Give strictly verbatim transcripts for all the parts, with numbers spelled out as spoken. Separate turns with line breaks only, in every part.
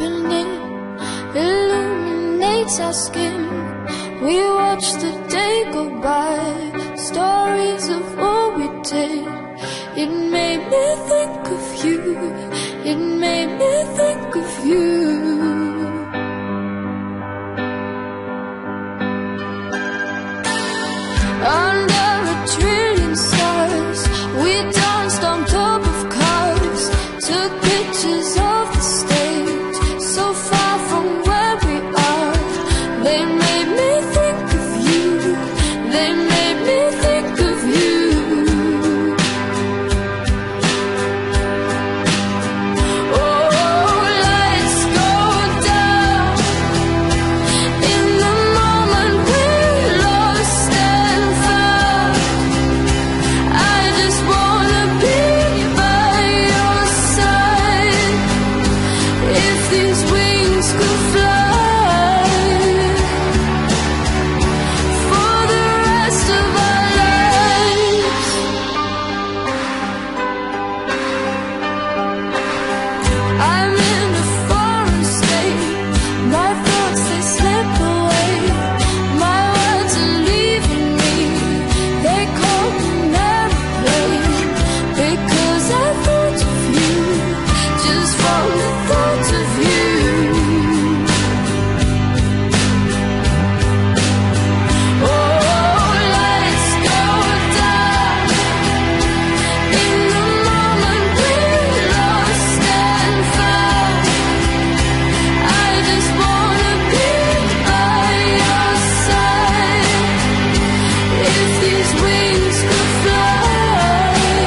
evening illuminates our skin. We watch the day go by, stories of what we did. It made me think of you, it made me think of you. Under a trillion stars, we danced on top of cars, took pictures of the stage, so far from where we are. They made me think of you, they made me think of you. Oh, lights go down in the moment we're lost and found. I just wanna be by your side. If these wings could fly for the rest of our lives. I'm in a foreign state, my thoughts they slip away, my words are leaving me, they call me airplane, because I thought of you, just from the thought of you. Oh, lights go down in the moment we're lost and found. I just wanna be by your side. If these wings could fly.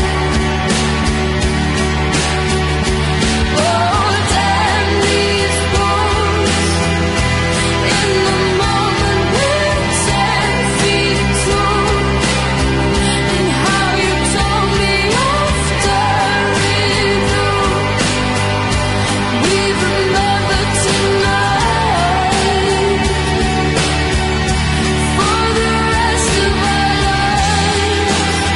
Oh, damn these walls. In the moment we're ten feet tall. And how you told me after it all. We remember tonight for the rest of our lives.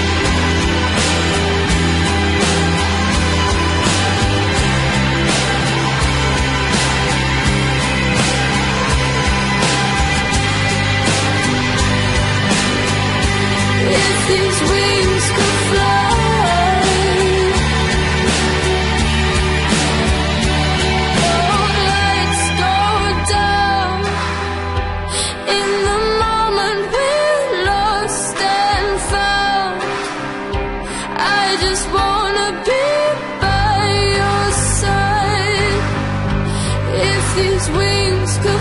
If these wings could fly. Oh, lights go down in the moment we're lost and found. I just wanna be by your side. If these wings could